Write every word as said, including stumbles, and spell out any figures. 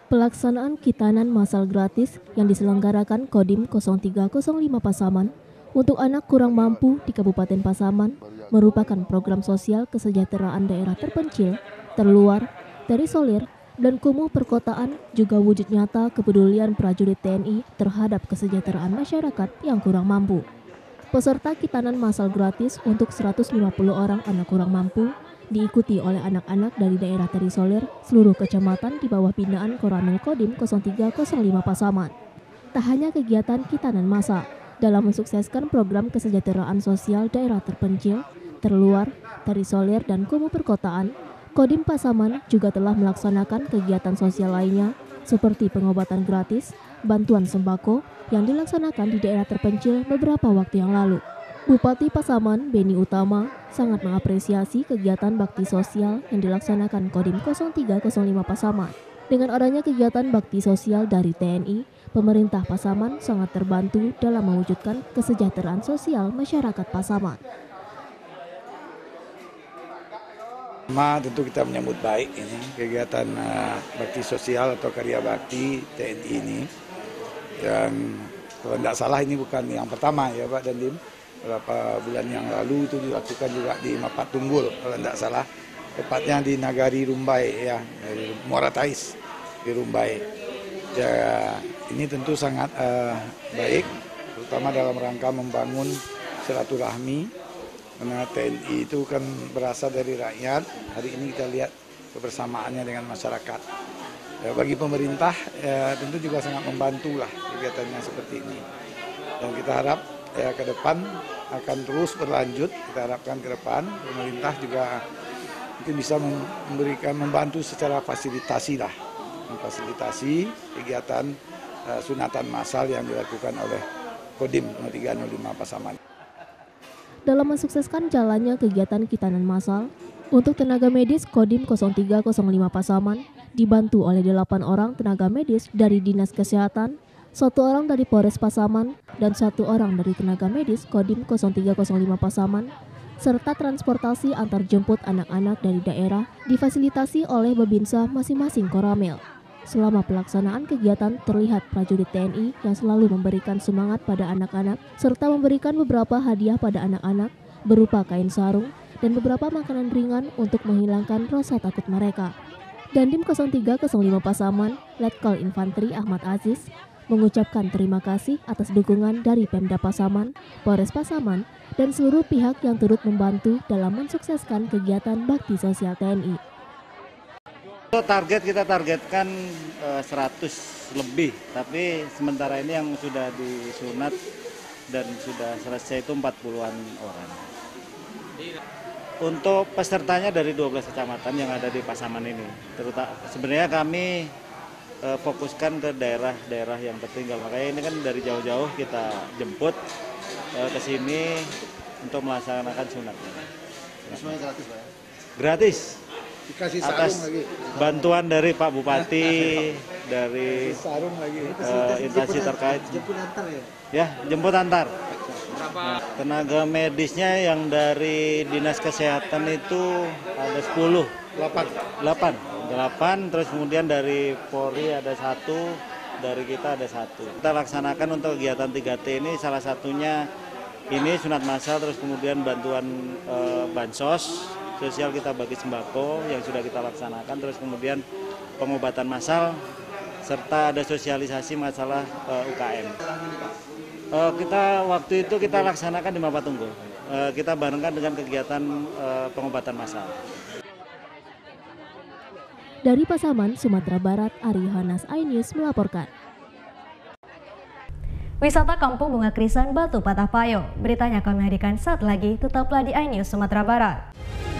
Pelaksanaan kitanan massal gratis yang diselenggarakan Kodim nol tiga nol lima Pasaman untuk anak kurang mampu di Kabupaten Pasaman merupakan program sosial kesejahteraan daerah terpencil, terluar, terisolir, dan kumuh perkotaan, juga wujud nyata kepedulian prajurit T N I terhadap kesejahteraan masyarakat yang kurang mampu. Peserta kitanan massal gratis untuk seratus lima puluh orang anak kurang mampu diikuti oleh anak-anak dari daerah terisolir seluruh kecamatan di bawah binaan Koramil Kodim nol tiga nol lima Pasaman. Tak hanya kegiatan kitanan massal, dalam mensukseskan program kesejahteraan sosial daerah terpencil, terluar, terisolir, dan kumuh perkotaan, Kodim Pasaman juga telah melaksanakan kegiatan sosial lainnya seperti pengobatan gratis, bantuan sembako yang dilaksanakan di daerah terpencil beberapa waktu yang lalu. Bupati Pasaman, Beni Utama, sangat mengapresiasi kegiatan bakti sosial yang dilaksanakan Kodim nol tiga nol lima Pasaman. Dengan adanya kegiatan bakti sosial dari T N I, pemerintah Pasaman sangat terbantu dalam mewujudkan kesejahteraan sosial masyarakat Pasaman. Pertama, tentu kita menyambut baik ini kegiatan uh, bakti sosial atau karya bakti T N I ini. Dan kalau tidak salah ini bukan yang pertama ya Pak Dandim. Beberapa bulan yang lalu itu dilakukan juga di Mapat Tunggul kalau tidak salah, tepatnya di Nagari Rumbai ya, di Muara Tais di Rumbai. Ya, ini tentu sangat uh, baik, terutama dalam rangka membangun silaturahmi, karena T N I itu kan berasal dari rakyat. Hari ini kita lihat kebersamaannya dengan masyarakat. Ya, bagi pemerintah ya, tentu juga sangat membantu lah kegiatannya seperti ini. Dan kita harap ya ke depan akan terus berlanjut. Kita harapkan ke depan pemerintah juga mungkin bisa memberikan membantu secara fasilitasi lah, memfasilitasi kegiatan uh, sunatan massal yang dilakukan oleh Kodim nol tiga nol lima Pasaman. Dalam mensukseskan jalannya kegiatan kitanan massal, untuk tenaga medis Kodim nol tiga nol lima Pasaman dibantu oleh delapan orang tenaga medis dari Dinas Kesehatan, satu orang dari Polres Pasaman, dan satu orang dari tenaga medis Kodim nol tiga nol lima Pasaman, serta transportasi antar jemput anak-anak dari daerah difasilitasi oleh Babinsa masing-masing Koramil. Selama pelaksanaan kegiatan terlihat prajurit T N I yang selalu memberikan semangat pada anak-anak serta memberikan beberapa hadiah pada anak-anak berupa kain sarung dan beberapa makanan ringan untuk menghilangkan rasa takut mereka. Dandim nol tiga nol lima Pasaman, Letkol Infanteri Ahmad Aziz, mengucapkan terima kasih atas dukungan dari Pemda Pasaman, Polres Pasaman, dan seluruh pihak yang turut membantu dalam mensukseskan kegiatan bakti sosial T N I. Target kita targetkan uh, seratus lebih, tapi sementara ini yang sudah disunat dan sudah selesai itu empat puluhan orang. Untuk pesertanya dari dua belas kecamatan yang ada di Pasaman ini, terutama sebenarnya kami uh, fokuskan ke daerah-daerah yang tertinggal. Makanya ini kan dari jauh-jauh kita jemput uh, ke sini untuk melaksanakan sunat. Semuanya gratis Pak? Gratis. Dikasih Atas sarung lagi. Bantuan dari Pak Bupati, dari sarung lagi. Uh, instansi terkait. Jemput antar ya? Ya, jemput antar. Nah, tenaga medisnya yang dari Dinas Kesehatan itu ada sepuluh. delapan. delapan, terus kemudian dari Polri ada satu, dari kita ada satu. Kita laksanakan untuk kegiatan tiga T ini salah satunya ini sunat massal, terus kemudian bantuan uh, bansos sosial kita bagi sembako yang sudah kita laksanakan, terus kemudian pengobatan massal, serta ada sosialisasi masalah uh, U K M. Uh, kita waktu itu kita laksanakan di Mapat Tunggul. Uh, kita barengkan dengan kegiatan uh, pengobatan massal. Dari Pasaman, Sumatera Barat, Ari Yohanes, iNews melaporkan. Wisata Kampung Bunga Krisan Batu Patah Payo. Beritanya kami hadirkan saat lagi, tetaplah di iNews Sumatera Barat.